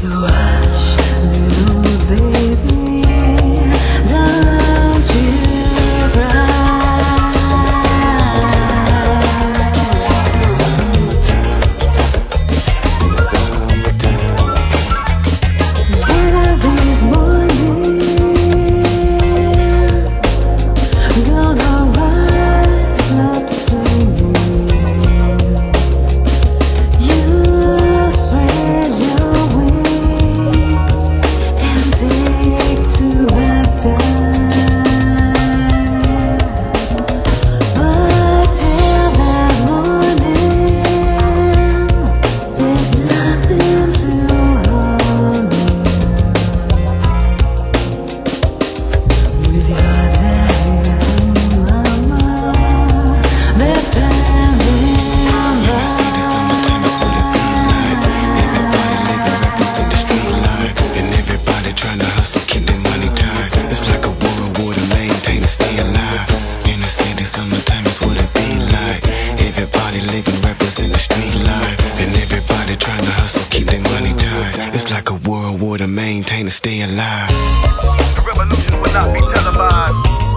hush, little baby, don't you cry. One of these mornings, gonna rise up singing. You spread your wings and take to the sky. But till that morning, there's nothing to harm you. With your daddy and mama, they're standing I see the summertime is what it feel like. Everybody living represent the street life, and everybody trying to hustle, keep their money tight. It's like a world war to maintain and stay alive. In the city, summertime is what it be like. Everybody living represent the street life, and everybody trying to hustle, keep their money tight. It's like a world war to maintain and stay alive. The revolution will not be televised.